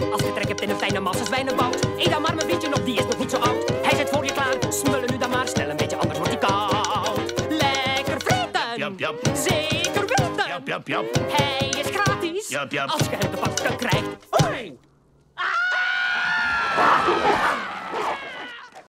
Als je trek hebt in een fijne massa zwijnenbout. Eet dan maar mijn vriendje op, die is nog niet zo oud. Hij zit voor je klaar, smullen nu dan maar. Snel een beetje, anders wordt hij koud. Lekker vreten, Jap, jap. zeker weten. Jap, jap, jap. Hij is gratis, Jap, jap. als je hem te pakken krijgt. Hoi!